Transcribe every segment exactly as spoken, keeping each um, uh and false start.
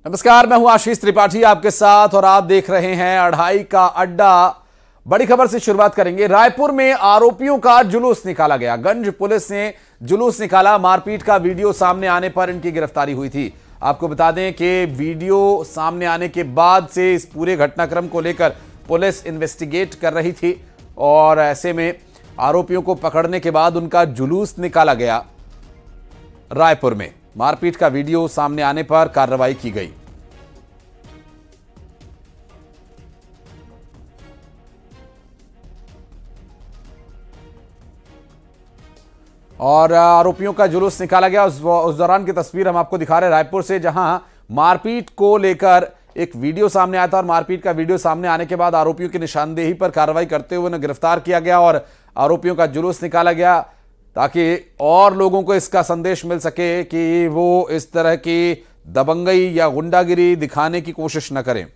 नमस्कार, मैं हूं आशीष त्रिपाठी आपके साथ और आप देख रहे हैं अढ़ाई का अड्डा। बड़ी खबर से शुरुआत करेंगे। रायपुर में आरोपियों का जुलूस निकाला गया। गंज पुलिस ने जुलूस निकाला। मारपीट का वीडियो सामने आने पर इनकी गिरफ्तारी हुई थी। आपको बता दें कि वीडियो सामने आने के बाद से इस पूरे घटनाक्रम को लेकर पुलिस इन्वेस्टिगेट कर रही थी और ऐसे में आरोपियों को पकड़ने के बाद उनका जुलूस निकाला गया। रायपुर में मारपीट का वीडियो सामने आने पर कार्रवाई की गई। और आरोपियों का जुलूस निकाला गया। उस, उस दौरान की तस्वीर हम आपको दिखा रहे हैं रायपुर से, जहां मारपीट को लेकर एक वीडियो सामने आया था और मारपीट का वीडियो सामने आने के बाद आरोपियों की निशानदेही पर कार्रवाई करते हुए उन्हें गिरफ्तार किया गया और आरोपियों का जुलूस निकाला गया ताकि और लोगों को इसका संदेश मिल सके कि वो इस तरह की दबंगई या गुंडागिरी दिखाने की कोशिश न करें।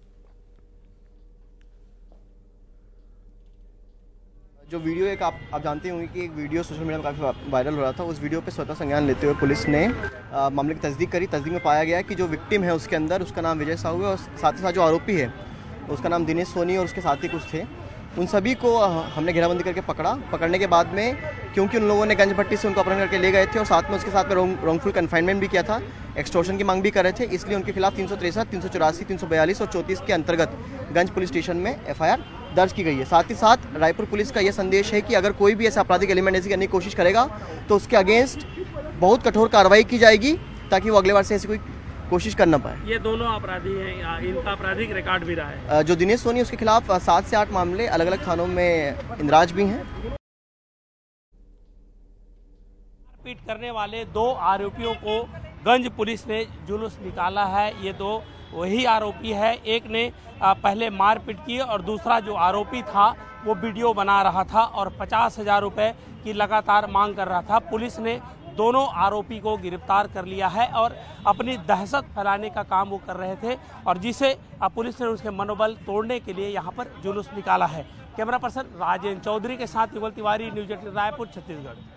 जो वीडियो एक आप आप जानते होंगे कि एक वीडियो सोशल मीडिया में काफ़ी वायरल हो रहा था। उस वीडियो पे स्वतः संज्ञान लेते हुए पुलिस ने आ, मामले की तस्दीक करी। तस्दीक में पाया गया कि जो विक्टिम है उसके अंदर उसका नाम विजय साहू है और साथ ही साथ जो आरोपी है उसका नाम दिनेश सोनी और उसके साथी कुछ थे। उन सभी को हमने घेराबंदी करके पकड़ा। पकड़ने के बाद में क्योंकि उन लोगों ने गंज भट्टी से उनको अपहरण करके ले गए थे और साथ में उसके साथ में रॉन्गफुल कन्फाइनमेंट भी किया था, एक्सटॉर्शन की मांग भी कर रहे थे, इसलिए उनके खिलाफ तीन सौ तिरसठ तीन सौ चौरासी तीन सौ बयालीस और चौंतीस के अंतर्गत गंज पुलिस स्टेशन में एफ आई आर दर्ज की गई है। साथ ही साथ रायपुर पुलिस का यह संदेश है कि अगर कोई भी ऐसा आपराधिक एलिमेंट ऐसी करने की कोशिश करेगा तो उसके अगेंस्ट बहुत कठोर कार्रवाई की जाएगी ताकि वो अगले बार से ऐसी कोई कोशिश कर न पाए। ये दोनों अपराधी हैं, इनका आपराधिक रिकॉर्ड भी रहा है। जो दिनेश सोनी उसके खिलाफ सात से आठ मामले अलग अलग थानों में इंदराज भी हैं। मारपीट करने वाले दो आरोपियों को गंज पुलिस ने जुलूस निकाला है। ये दो वही आरोपी है। एक ने पहले मारपीट की और दूसरा जो आरोपी था वो वीडियो बना रहा था और पचास हजार रुपये की लगातार मांग कर रहा था। पुलिस ने दोनों आरोपी को गिरफ्तार कर लिया है और अपनी दहशत फैलाने का काम वो कर रहे थे और जिसे पुलिस ने उसके मनोबल तोड़ने के लिए यहाँ पर जुलूस निकाला है। कैमरा पर्सन राजेंद्र चौधरी के साथ युगल तिवारी, न्यूज़ एटीन रायपुर, छत्तीसगढ़।